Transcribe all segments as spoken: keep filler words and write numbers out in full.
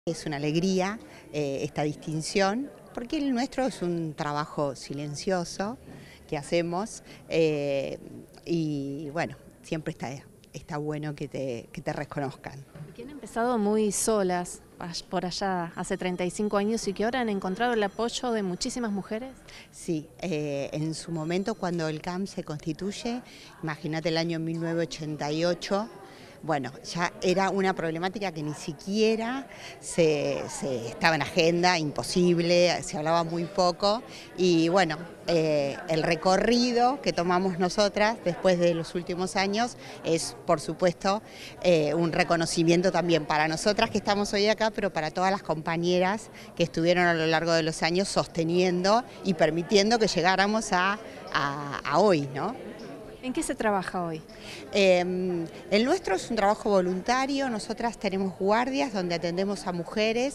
Es una alegría eh, esta distinción, porque el nuestro es un trabajo silencioso que hacemos eh, y bueno, siempre está, está bueno que te, que te reconozcan. Que han empezado muy solas por allá hace treinta y cinco años y que ahora han encontrado el apoyo de muchísimas mujeres. Sí, eh, en su momento cuando el C A M se constituye, imagínate el año mil novecientos ochenta y ocho, bueno, ya era una problemática que ni siquiera se, se estaba en agenda, imposible, se hablaba muy poco y bueno, eh, el recorrido que tomamos nosotras después de los últimos años es, por supuesto, eh, un reconocimiento también para nosotras que estamos hoy acá, pero para todas las compañeras que estuvieron a lo largo de los años sosteniendo y permitiendo que llegáramos a, a, a hoy, ¿no? ¿En qué se trabaja hoy? Eh, el nuestro es un trabajo voluntario, nosotras tenemos guardias donde atendemos a mujeres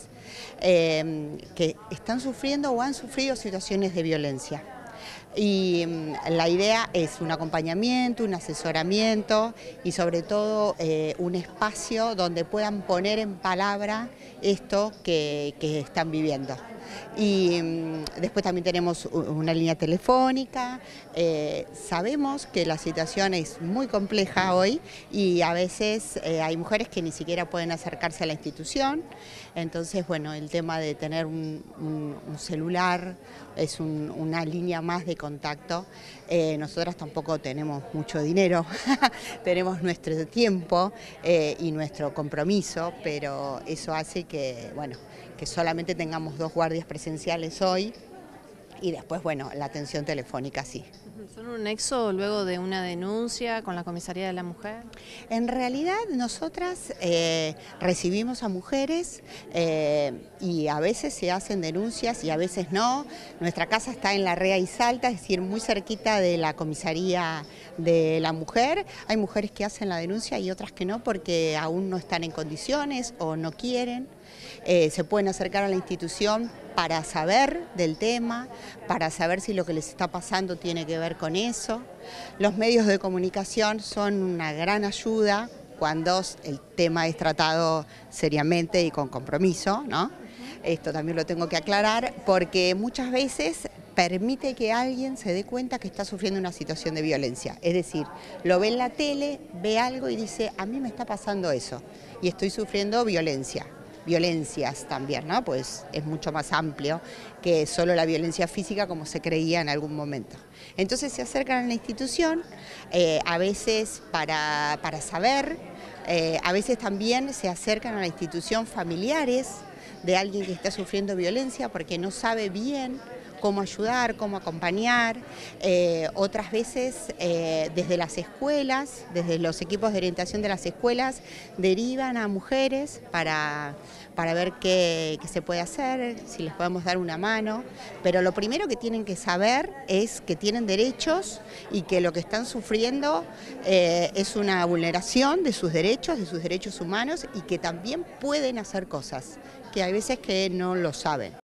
eh, que están sufriendo o han sufrido situaciones de violencia. Y la idea es un acompañamiento, un asesoramiento y sobre todo eh, un espacio donde puedan poner en palabra esto que, que están viviendo. Y um, después también tenemos una línea telefónica, eh, sabemos que la situación es muy compleja hoy y a veces eh, hay mujeres que ni siquiera pueden acercarse a la institución, entonces bueno, el tema de tener un, un, un celular es un, una línea más de contacto. Eh, nosotras tampoco tenemos mucho dinero, tenemos nuestro tiempo eh, y nuestro compromiso, pero eso hace que, bueno, que solamente tengamos dos guardias presenciales hoy y después, bueno, la atención telefónica sí. ¿Son un nexo luego de una denuncia con la Comisaría de la Mujer? En realidad nosotras eh, recibimos a mujeres eh, y a veces se hacen denuncias y a veces no. Nuestra casa está en La Rea y Salta, es decir, muy cerquita de la Comisaría de la Mujer. Hay mujeres que hacen la denuncia y otras que no porque aún no están en condiciones o no quieren. Eh, se pueden acercar a la institución para saber del tema, para saber si lo que les está pasando tiene que ver con eso. Los medios de comunicación son una gran ayuda cuando el tema es tratado seriamente y con compromiso, ¿no? Esto también lo tengo que aclarar porque muchas veces permite que alguien se dé cuenta que está sufriendo una situación de violencia. Es decir, lo ve en la tele, ve algo y dice, a mí me está pasando eso y estoy sufriendo violencia. Violencias también, ¿no? Pues es mucho más amplio que solo la violencia física como se creía en algún momento. Entonces se acercan a la institución, eh, a veces para, para saber, eh, a veces también se acercan a la institución familiares de alguien que está sufriendo violencia porque no sabe bien cómo ayudar, cómo acompañar. Eh, otras veces eh, desde las escuelas, desde los equipos de orientación de las escuelas, derivan a mujeres para, para ver qué, qué se puede hacer, si les podemos dar una mano. Pero lo primero que tienen que saber es que tienen derechos y que lo que están sufriendo eh, es una vulneración de sus derechos, de sus derechos humanos y que también pueden hacer cosas, que hay veces que no lo saben.